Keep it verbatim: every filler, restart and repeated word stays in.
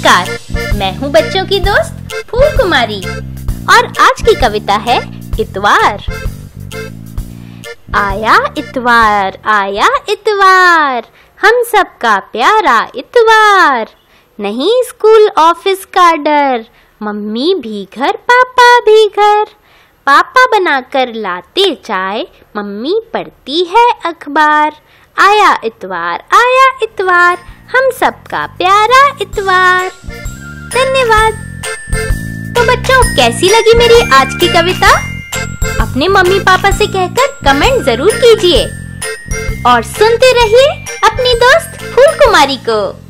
नमस्कार, मैं हूँ बच्चों की दोस्त फूल कुमारी और आज की कविता है इतवार। आया इतवार, आया इतवार, हम सबका प्यारा इतवार। नहीं स्कूल ऑफिस का डर, मम्मी भी घर पापा भी घर। पापा बनाकर लाते चाय, मम्मी पढ़ती है अखबार। आया इतवार, आया इतवार, हम सबका प्यारा इतवार। धन्यवाद। तो बच्चों, कैसी लगी मेरी आज की कविता? अपने मम्मी पापा से कहकर कमेंट जरूर कीजिए और सुनते रहिए अपनी दोस्त फूल कुमारी को।